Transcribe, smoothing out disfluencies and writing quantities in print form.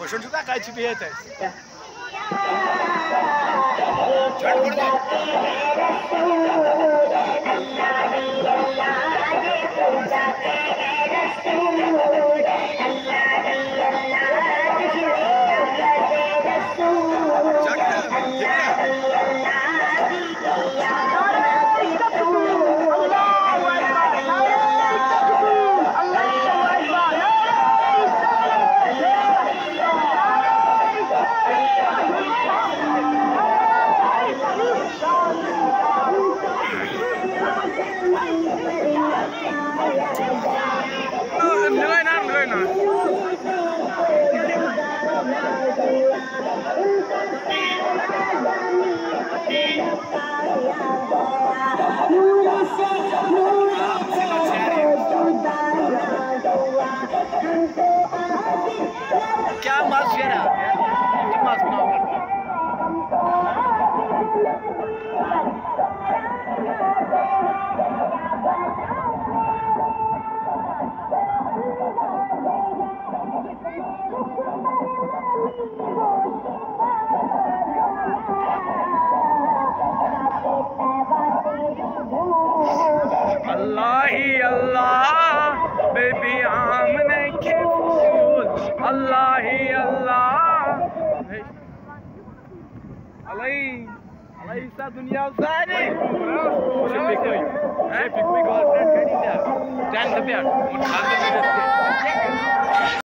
Koşun şurada kaçı bir yeter. क्या मस्त शेर है क्या मस्त बनाओ अल्लाह ही अल्लाह बेबी आमने के फूल अल्लाह ही अल्लाह अलई सा दुनिया सारी शेपिक कोई गर्लफ्रेंड खड़ी है 10 रुपया